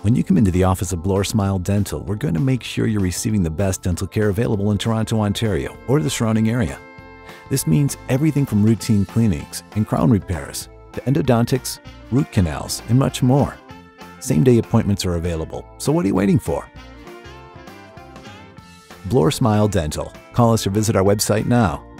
When you come into the office of Bloor Smile Dental, we're going to make sure you're receiving the best dental care available in Toronto, Ontario, or the surrounding area. This means everything from routine cleanings and crown repairs to endodontics, root canals, and much more. Same-day appointments are available, so what are you waiting for? Bloor Smile Dental. Call us or visit our website now.